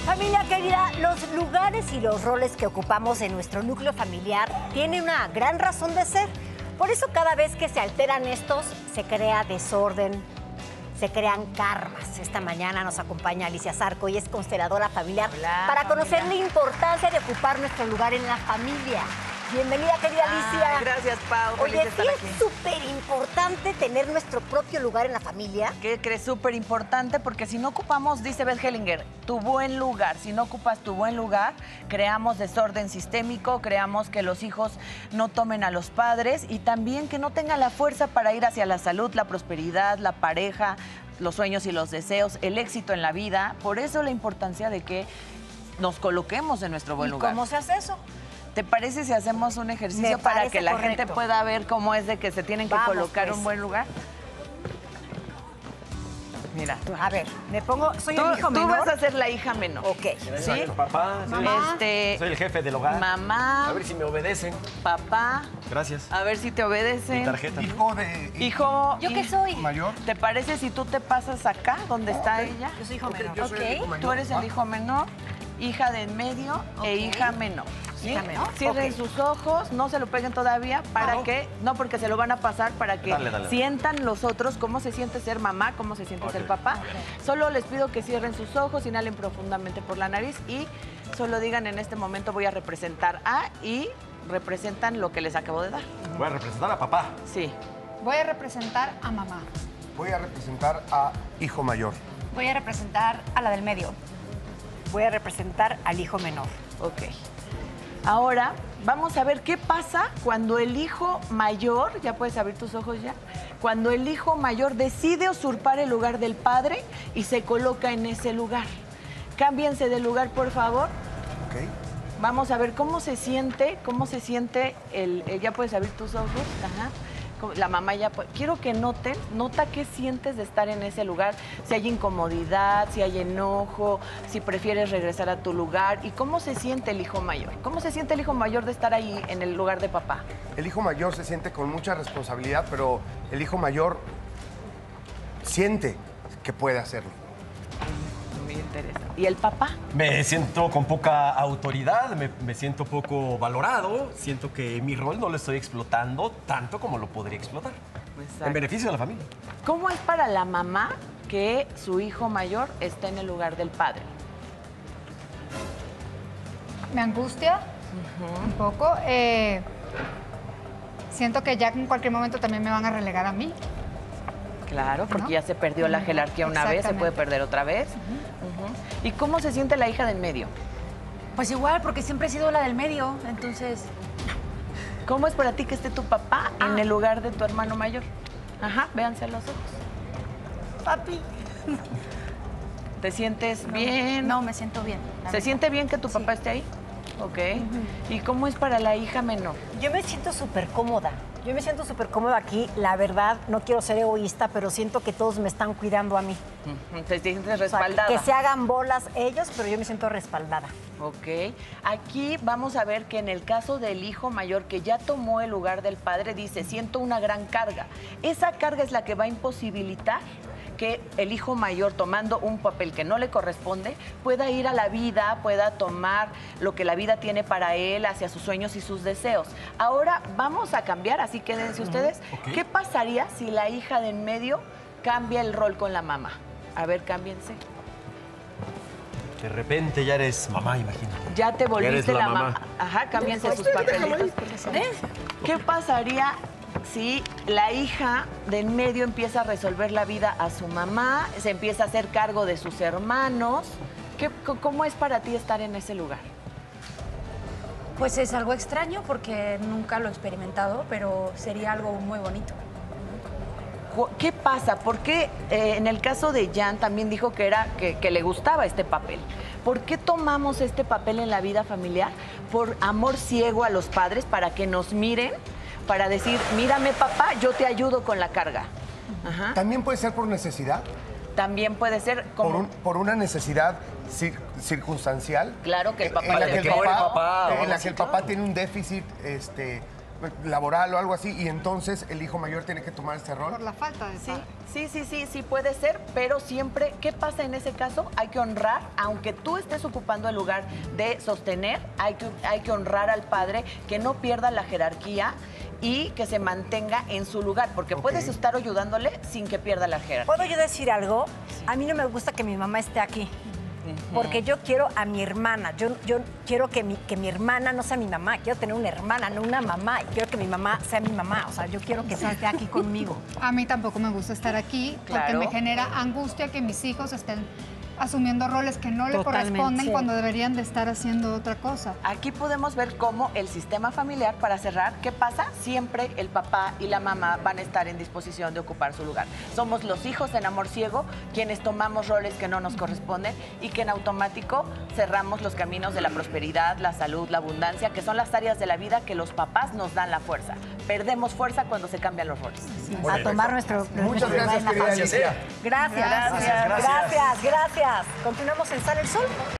Familia querida, los lugares y los roles que ocupamos en nuestro núcleo familiar tienen una gran razón de ser. Por eso cada vez que se alteran estos, se crea desorden, se crean karmas. Esta mañana nos acompaña Alicia Zarco y es consteladora familiar. Hola, para conocer familia. la importancia de ocupar nuestro lugar en la familia. Bienvenida, querida Alicia. Gracias, Pau. Oye, Feliz de sí estar es aquí. súper importante tener nuestro propio lugar en la familia. ¿Qué crees? Súper importante porque si no ocupamos, dice Beth Hellinger, tu buen lugar. Si no ocupas tu buen lugar, creamos desorden sistémico, creamos que los hijos no tomen a los padres y también que no tengan la fuerza para ir hacia la salud, la prosperidad, la pareja, los sueños y los deseos, el éxito en la vida. Por eso la importancia de que nos coloquemos en nuestro buen ¿Y lugar. cómo se hace eso? ¿Te parece si hacemos un ejercicio Me para parece que la correcto. gente pueda ver cómo es de que se tienen que Vamos, colocar pues. un buen lugar? Mira, A ver, me pongo, soy tú, el hijo tú menor. vas a ser la hija menor. Ok. ¿Sí? Exacto, papá, sí. Mamá. Soy el jefe del hogar. Mamá, A ver si me obedecen. papá, Gracias. a ver si te obedecen. Mi tarjeta. Hijo, ¿Yo qué soy? mayor. ¿Te parece si tú te pasas acá, donde está ella? Yo soy hijo menor. yo soy el hijo Ok. mayor. Tú eres el hijo menor, hija de en medio e hija menor. ¿Sí? Hija menor, Cierren ok. sus ojos, no se lo peguen todavía para no. que, no porque se lo van a pasar para que Dale. sientan los otros cómo se siente ser mamá, cómo se siente ser papá. Solo les pido que cierren sus ojos, inhalen profundamente por la nariz y solo digan en este momento voy a representar a y representan lo que les acabo de dar. Voy a representar a papá. Sí. Voy a representar a mamá. Voy a representar a hijo mayor. Voy a representar a la del medio. Voy a representar al hijo menor. Ok. Ahora vamos a ver qué pasa cuando el hijo mayor, ya puedes abrir tus ojos ya, cuando el hijo mayor decide usurpar el lugar del padre y se coloca en ese lugar. Cámbiense de lugar, por favor. ¿Ok? Vamos a ver cómo se siente ya puedes abrir tus ojos. Ajá. La mamá ya quiero que nota qué sientes de estar en ese lugar, si hay incomodidad, si hay enojo, si prefieres regresar a tu lugar y cómo se siente el hijo mayor. ¿Cómo se siente el hijo mayor de estar ahí en el lugar de papá? El hijo mayor se siente con mucha responsabilidad, pero el hijo mayor siente que puede hacerlo. Muy interesante. ¿Y el papá? Me siento con poca autoridad, me siento poco valorado. Siento que mi rol no lo estoy explotando tanto como lo podría explotar. Exacto. En beneficio de la familia. ¿Cómo es para la mamá que su hijo mayor esté en el lugar del padre? Me angustia un poco. Siento que ya en cualquier momento también me van a relegar a mí. Claro, porque ¿No? ya se perdió la jerarquía una vez, se puede Exactamente. perder otra vez. Ujú. ¿Y cómo se siente la hija del medio? Pues igual, porque siempre he sido la del medio, entonces... ¿Cómo es para ti que esté tu papá en el lugar de tu hermano mayor? Ajá, véanse a los ojos. Papi. ¿Te sientes bien? No, me siento bien. la ¿Se verdad. siente bien que tu papá esté ahí? Ok. ¿Y cómo es para la hija menor? Yo me siento súper cómoda. Yo me siento súper cómoda aquí. La verdad, no quiero ser egoísta, pero siento que todos me están cuidando a mí. Ujú, ¿te sientes O sea, respaldada? que se hagan bolas ellos, pero yo me siento respaldada. Ok. Aquí vamos a ver que en el caso del hijo mayor que ya tomó el lugar del padre, dice, siento una gran carga. Esa carga es la que va a imposibilitar que el hijo mayor, tomando un papel que no le corresponde, pueda ir a la vida, pueda tomar lo que la vida tiene para él, hacia sus sueños y sus deseos. Ahora vamos a cambiar, así quédense ustedes. ok. ¿Qué pasaría si la hija de en medio cambia el rol con la mamá? A ver, cámbiense. De repente ya eres mamá, imagínate. Ya te eres volviste la la mamá. mamá. Ajá, cámbiense sus papelitos. ¿Qué pasaría si la hija de en medio empieza a resolver la vida a su mamá, se empieza a hacer cargo de sus hermanos? ¿Cómo es para ti estar en ese lugar? Pues es algo extraño porque nunca lo he experimentado, pero sería algo muy bonito. ¿Qué pasa? ¿Por qué en el caso de Jan también dijo que le gustaba este papel? ¿Por qué tomamos este papel en la vida familiar? Por amor ciego a los padres, para que nos miren, para decir, mírame papá, yo te ayudo con la carga. Ajá. También puede ser por necesidad, También puede ser como... por una necesidad circunstancial. Claro que el papá en la le que el que muere papá, papá, en la sí, que el papá tiene un déficit laboral o algo así, y entonces el hijo mayor tiene que tomar este rol. Por la falta de padre. Sí, puede ser, pero siempre, ¿qué pasa en ese caso? Hay que honrar, aunque tú estés ocupando el lugar de sostener, hay que honrar al padre, que no pierda la jerarquía y que se mantenga en su lugar, porque puedes estar ayudándole sin que pierda la jerarquía. ¿Puedo yo decir algo? A mí no me gusta que mi mamá esté aquí. Porque yo quiero a mi hermana. Yo quiero que mi hermana no sea mi mamá. Quiero tener una hermana, no una mamá. Y quiero que mi mamá sea mi mamá. O sea, yo quiero que esté aquí conmigo. A mí tampoco me gusta estar aquí porque Claro. me genera angustia que mis hijos estén asumiendo roles que no le Totalmente. corresponden cuando deberían de estar haciendo otra cosa. Aquí podemos ver cómo el sistema familiar, para cerrar, ¿qué pasa? Siempre el papá y la mamá van a estar en disposición de ocupar su lugar. Somos los hijos en amor ciego quienes tomamos roles que no nos corresponden y que en automático cerramos los caminos de la prosperidad, la salud, la abundancia, que son las áreas de la vida que los papás nos dan la fuerza. Perdemos fuerza cuando se cambian los roles. A tomar nuestro Muchas gracias, lugar en la querida familia. Alicia. Gracias. Continuamos en Sale el Sol.